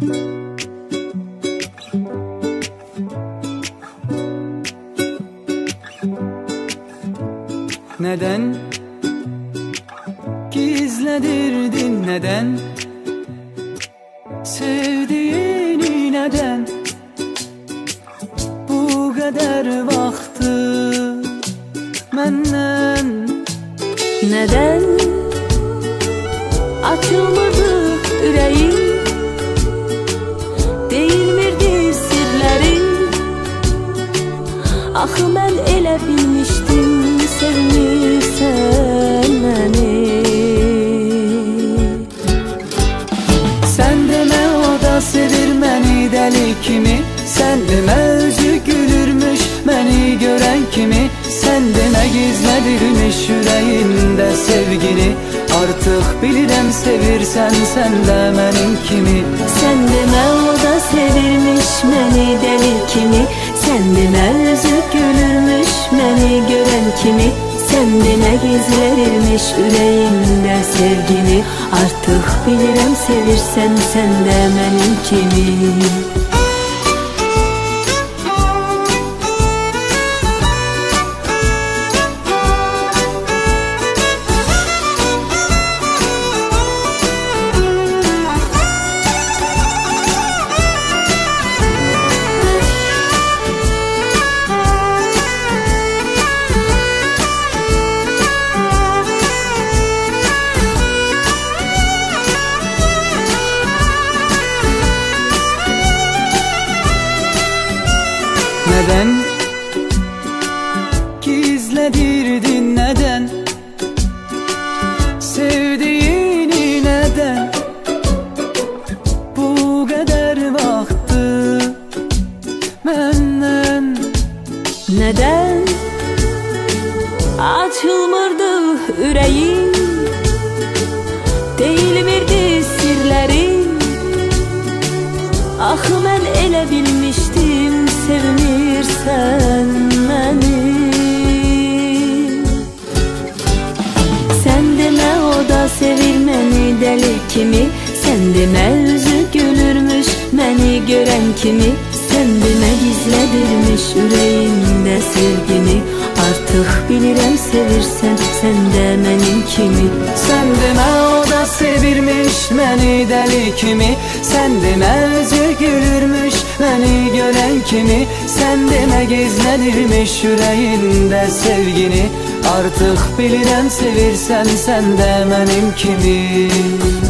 Neden gizledirdin, neden sevdiğini, neden bu kadar vaxtı məndən? Neden açılmırdı ürəyim, deyilmirdi sirlərim? Axı mən elə bilmişdim sevmirsən məni. Sən demə o da sevir məni dəli kimi, sən demə özü gülürmüş məni görən kimi, sən demə gizlədirmiş ürəyində sevgini. Artıq bilirəm sevirsən sən də mənim kimi. Sən demə o da sevirmiş məni dəli kimi, sən demə özü gülürmüş məni görən kimi, sən demə gizlərirmiş ürəyimdə sevgini. Artıq bilirəm sevirsən sən də mənim kimi. Neden gizledirdin, neden sevdiğini, neden bu kadar vaxtı məndən? Neden açılmırdı ürəyim, deyilmirdi sirlərim? Axı mən elə bilmişdim sevmirsən məni. Sən demə o da sevir məni dəli kimi, sən demə özü gülürmüş məni görən kimi, sən demə gizlədirmiş ürəyimdə sevgini. Artıq bilirəm sevirsən sən də mənim kimi. Sən demə o da sevirmiş məni dəli kimi, sən demə özü gülürmüş məni görən kimi, sən demə gizlədirmiş ürəyində sevgini. Artıq bilirəm sevirsən sən də mənim kimi.